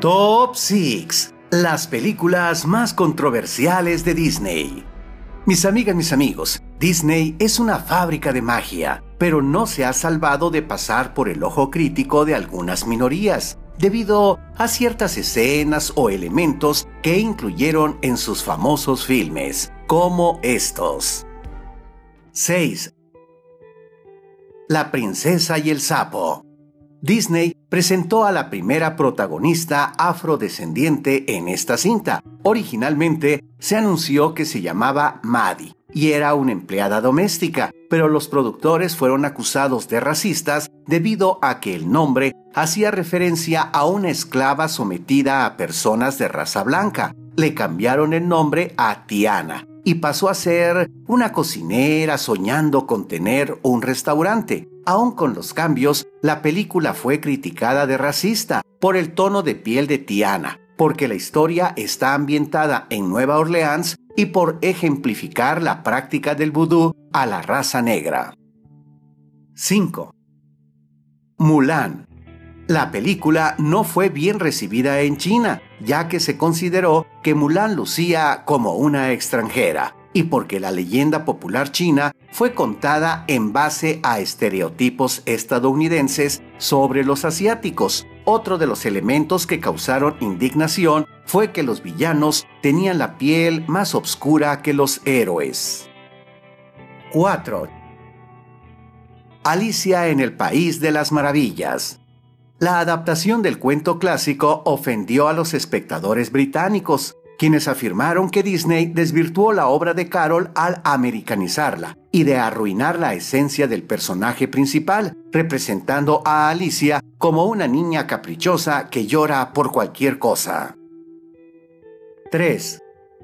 Top 6. Las películas más controversiales de Disney. Mis amigas, mis amigos, Disney es una fábrica de magia, pero no se ha salvado de pasar por el ojo crítico de algunas minorías, debido a ciertas escenas o elementos que incluyeron en sus famosos filmes, como estos. 6. La princesa y el sapo. Disney presentó a la primera protagonista afrodescendiente en esta cinta. Originalmente se anunció que se llamaba Maddie y era una empleada doméstica, pero los productores fueron acusados de racistas debido a que el nombre hacía referencia a una esclava sometida a personas de raza blanca. Le cambiaron el nombre a Tiana y pasó a ser una cocinera soñando con tener un restaurante. Aún con los cambios, la película fue criticada de racista por el tono de piel de Tiana, porque la historia está ambientada en Nueva Orleans y por ejemplificar la práctica del vudú a la raza negra. 5. Mulan. La película no fue bien recibida en China, ya que se consideró que Mulan lucía como una extranjera, y porque la leyenda popular china fue contada en base a estereotipos estadounidenses sobre los asiáticos. Otro de los elementos que causaron indignación fue que los villanos tenían la piel más oscura que los héroes. 4. Alicia en el País de las Maravillas. La adaptación del cuento clásico ofendió a los espectadores británicos, quienes afirmaron que Disney desvirtuó la obra de Carol al americanizarla y de arruinar la esencia del personaje principal, representando a Alicia como una niña caprichosa que llora por cualquier cosa. 3.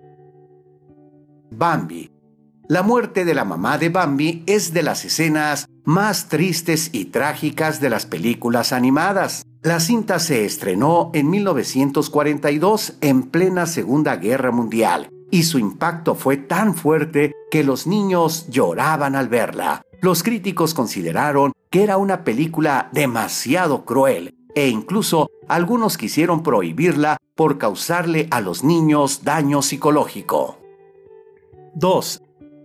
Bambi. La muerte de la mamá de Bambi es de las escenas más tristes y trágicas de las películas animadas. La cinta se estrenó en 1942 en plena Segunda Guerra Mundial y su impacto fue tan fuerte que los niños lloraban al verla. Los críticos consideraron que era una película demasiado cruel e incluso algunos quisieron prohibirla por causarle a los niños daño psicológico. 2.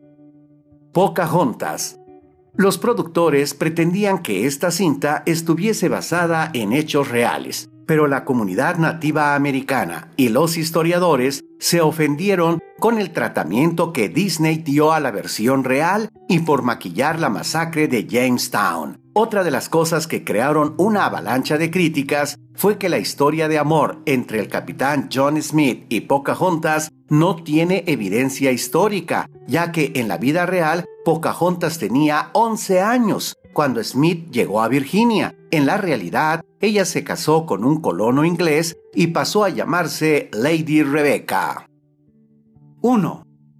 Pocahontas. Los productores pretendían que esta cinta estuviese basada en hechos reales, pero la comunidad nativa americana y los historiadores se ofendieron con el tratamiento que Disney dio a la versión real y por maquillar la masacre de Jamestown. Otra de las cosas que crearon una avalancha de críticas fue que la historia de amor entre el capitán John Smith y Pocahontas no tiene evidencia histórica, ya que en la vida real Pocahontas tenía 11 años cuando Smith llegó a Virginia. En la realidad, ella se casó con un colono inglés y pasó a llamarse Lady Rebecca. 1.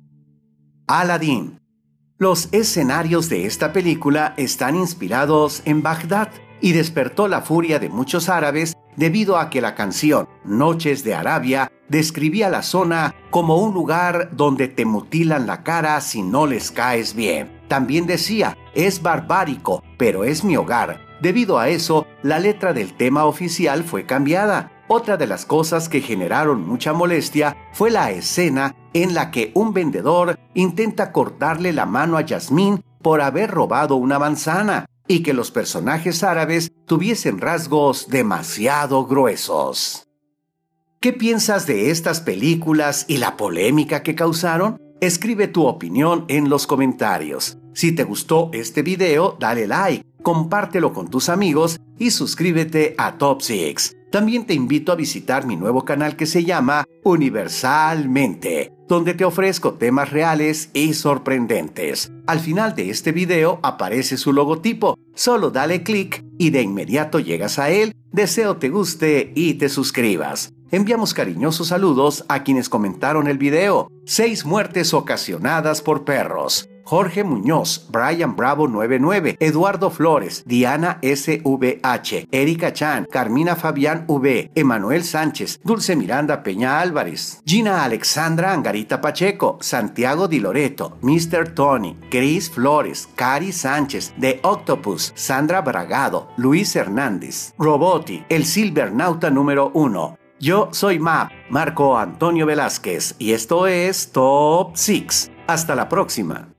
Aladdin. Los escenarios de esta película están inspirados en Bagdad y despertó la furia de muchos árabes debido a que la canción Noches de Arabia describía la zona como un lugar donde te mutilan la cara si no les caes bien. También decía, es barbárico, pero es mi hogar. Debido a eso, la letra del tema oficial fue cambiada. Otra de las cosas que generaron mucha molestia fue la escena en la que un vendedor intenta cortarle la mano a Jasmine por haber robado una manzana y que los personajes árabes tuviesen rasgos demasiado gruesos. ¿Qué piensas de estas películas y la polémica que causaron? Escribe tu opinión en los comentarios. Si te gustó este video, dale like, compártelo con tus amigos y suscríbete a Top 6. También te invito a visitar mi nuevo canal que se llama Universalmente, donde te ofrezco temas reales y sorprendentes. Al final de este video aparece su logotipo. Solo dale clic y de inmediato llegas a él. Deseo te guste y te suscribas. Enviamos cariñosos saludos a quienes comentaron el video. 6 muertes ocasionadas por perros. Jorge Muñoz, Brian Bravo 99, Eduardo Flores, Diana SVH, Erika Chan, Carmina Fabián V, Emanuel Sánchez, Dulce Miranda Peña Álvarez, Gina Alexandra Angarita Pacheco, Santiago Di Loreto, Mr. Tony, Chris Flores, Cari Sánchez, The Octopus, Sandra Bragado, Luis Hernández, Roboti, el Silvernauta número 1, Yo soy Marco Antonio Velázquez, y esto es Top 6. Hasta la próxima.